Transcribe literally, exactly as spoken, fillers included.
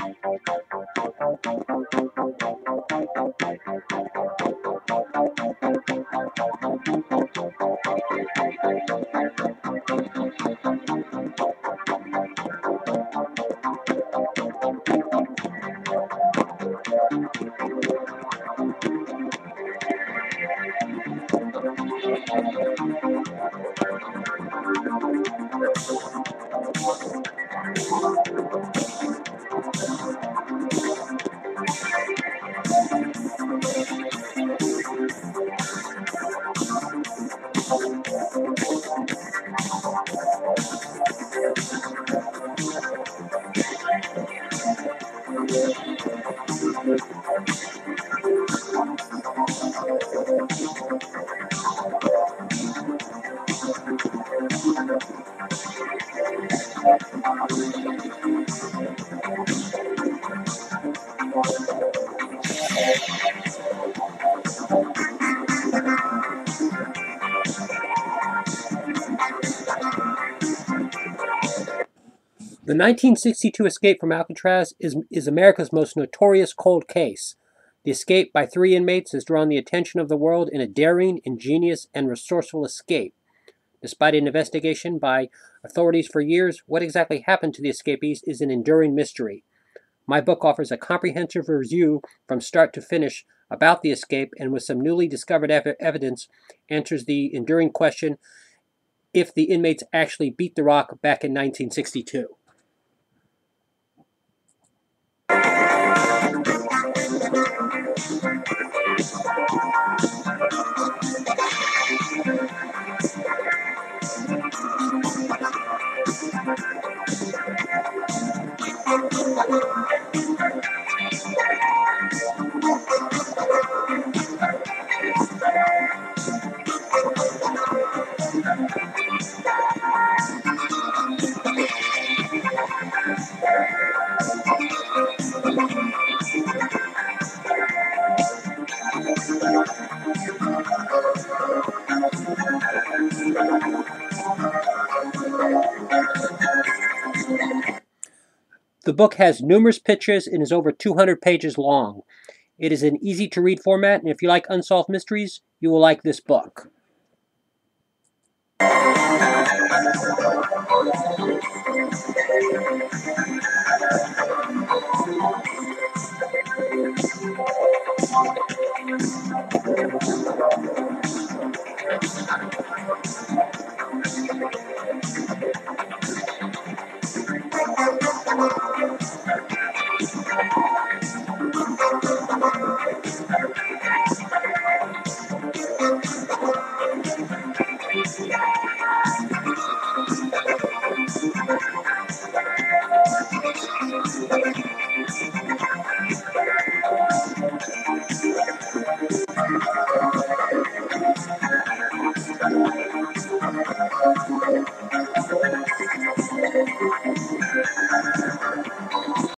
The nineteen sixty-two escape from Alcatraz is, is America's most notorious cold case. The escape by three inmates has drawn the attention of the world in a daring, ingenious, and resourceful escape. Despite an investigation by authorities for years, what exactly happened to the escapees is an enduring mystery. My book offers a comprehensive review from start to finish about the escape, and with some newly discovered ev- evidence, answers the enduring question if the inmates actually beat the rock back in nineteen sixty-two. The book has numerous pictures and is over two hundred pages long. It is an easy-to-read format, and if you like unsolved mysteries, you will like this book.